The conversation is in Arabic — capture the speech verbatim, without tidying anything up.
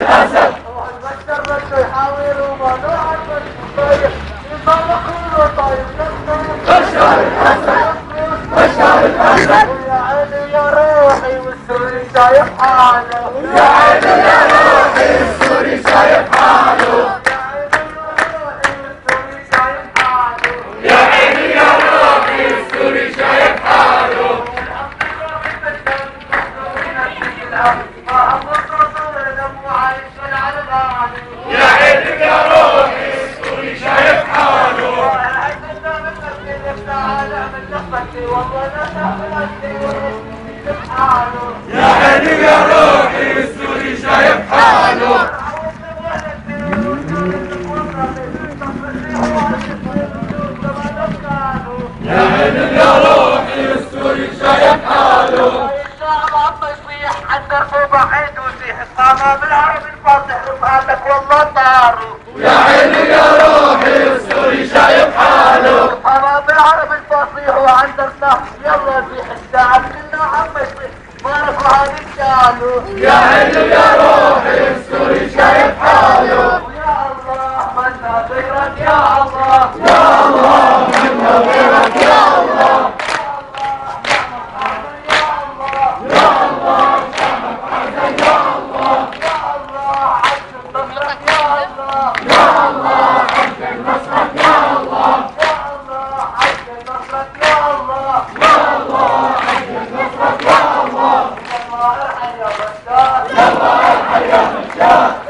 الاسد والبشر بده يحاول وممنوع الطيب يضل كله طيب بشر الاسد بشر الاسد ويا عيني يا روحي والسوري شايف حاله يا عيني يا روحي السوري شايف حاله يا عيني يا روحي السوري شايف حاله يا عيني يا روحي السوري شايف حاله يا عيني يا روحي السوري شايف حاله يا عيني يا روحي السوري شايف حاله الشعب عم يصيح عالدرب وبعيد ويصيح الطعمة بالعربي الفاصح رفعتك والله طاروا يا عيني يا روحي السوري شايف حاله الطعمة بالعربي الفصيح وعندنا يلا يصيح الشعب كله عم يصيح بارك وهذه شالوا يا عيني يا روحي السوري شايف حاله ويا الله منا غيرك يا الله يا الله منا غيرك يا الله يلا ارحل يا بشار